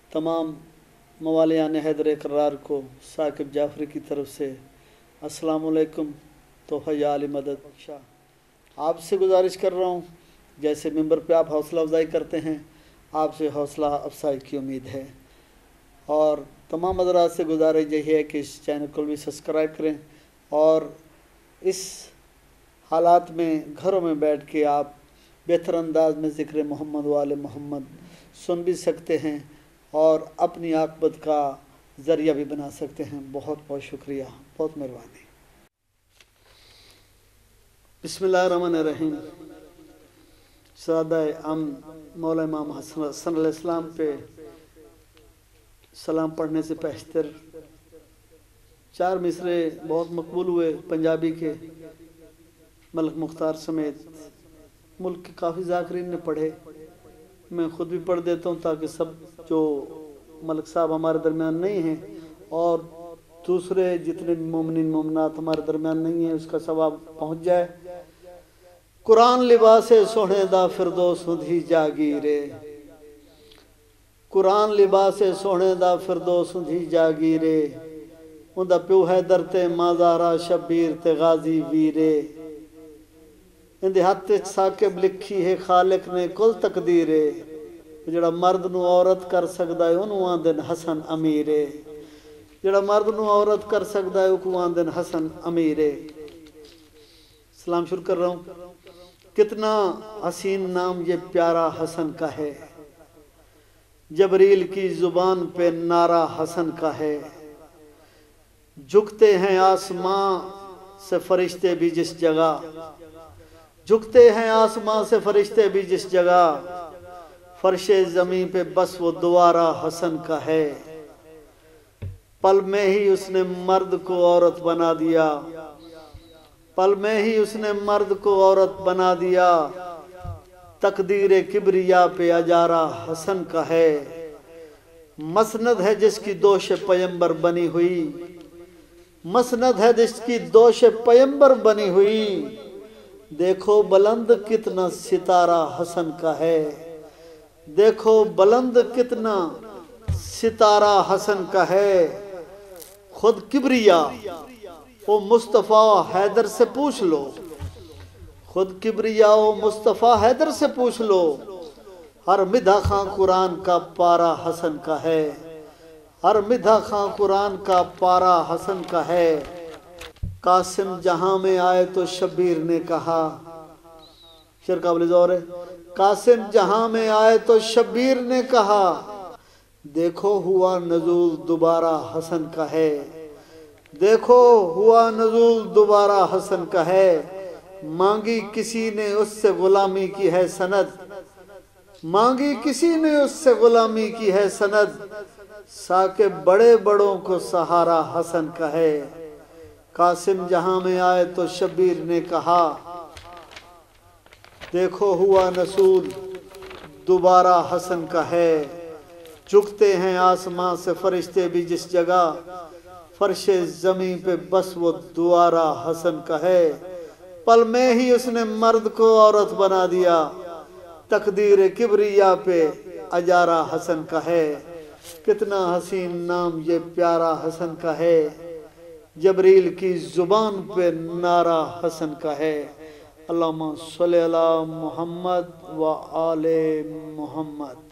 तमाम मवालियान हैदर इकरार को साकिब जाफरी की तरफ से अस्सलाम वालेकुम। तोहफ़ा या आली मदद बख्शा। आपसे गुजारिश कर रहा हूँ, जैसे मिंबर पे आप हौसला अफजाई करते हैं, आपसे हौसला अफजाई की उम्मीद है। और तमाम हज़रात से गुजारिश यही है कि इस चैनल को भी सब्सक्राइब करें और इस हालात में घरों में बैठ के आप बेहतर अंदाज में ज़िक्र मोहम्मद वाले मोहम्मद सुन भी सकते हैं और अपनी आक़िबत का ज़रिया भी बना सकते हैं। बहुत बहुत शुक्रिया, बहुत मेहरबानी। बिस्मिल्लाहिर्रहमानिर्रहीम। सादा हम मौला इमाम हसन अलैहिस्सलाम पे सलाम पढ़ने से पहले 4 मिसरे बहुत मकबूल हुए पंजाबी के, मलिक मुख्तार समेत मुल्क के काफ़ी ज़ाकिरीन ने पढ़े। मैं ख़ुद भी पढ़ देता हूँ ताकि सब जो मलिक साहब हमारे दरमियान नहीं हैं और दूसरे जितने मोमिनीन मोमिनात हमारे दरमियान नहीं हैं उसका सवाब पहुँच जाए। कुरान लिबासे सोहने दा फिरदौस हुंदी जागीरे, कुरान लिबासे सोहने दा फिरदौस हुंदी जागीरे, उंदा प्यो हैदर ते माज़ारा शबीर ते गाजी वीरे, इंदे हत्थ साकिब लिखी है खालिक ने कुल तकदीरे, जिहड़ा मर्द नूं औरत कर सकदा है उहनूं आंदे ने हसन अमीरे, जिहड़ा मर्द नूं औरत कर सकदा है उहनूं आंदे ने हसन अमीरे। सलाम शुरू कर रहा हूँ। कितना हसीन नाम ये प्यारा हसन का है, जबरील की जुबान पे नारा हसन का है, झुकते हैं आसमां से फरिश्ते भी जिस जगह, झुकते हैं आसमां से फरिश्ते भी जिस जगह, फर्शे ज़मीं पे बस वो दोबारा हसन का है। पल में ही उसने मर्द को औरत बना दिया, पल में ही उसने मर्द को औरत बना दिया, तकदीर किबरिया पे अजारा हसन का है। मसनद है जिसकी दोष पैगंबर बनी हुई, मसनद है जिसकी दोष पैगंबर बनी हुई, देखो बुलंद कितना सितारा हसन का है, देखो बुलंद कितना सितारा हसन का है। खुद किबरिया ओ मुस्तफ़ा हैदर से पूछ लो, खुद किबरिया ओ मुस्तफ़ा हैदर से पूछ लो, हर मिधा खां कुरान का पारा हसन का है, हर मिधा खां कुरान का पारा हसन का है। कासिम जहां में आए तो शबीर ने कहा, शेर काबिल ज़ौर है, कासिम जहां में आए तो शबीर ने कहा, देखो हुआ नज़ूल दोबारा हसन का है, देखो हुआ नज़ूल दोबारा हसन का है। मांगी किसी ने उससे गुलामी की है सनद, मांगी किसी ने उससे गुलामी की है सनद, साके बड़े बड़ों को सहारा हसन का है। कासिम जहां में आए तो शबीर ने कहा, देखो हुआ नसूल दोबारा हसन का है, झुकते हैं आसमां से फरिश्ते भी जिस जगह, फर्शे ज़मीं पे बस वो दोबारा हसन का है। पल में ही उसने मर्द को औरत बना दिया, तकदीर किबरिया पे अजारा हसन का है। कितना हसीन नाम ये प्यारा हसन का है, जबरील की जुबान पे नारा हसन का है। अल्लाहुम्मा सल्ली अला मुहम्मद व आले मुहम्मद।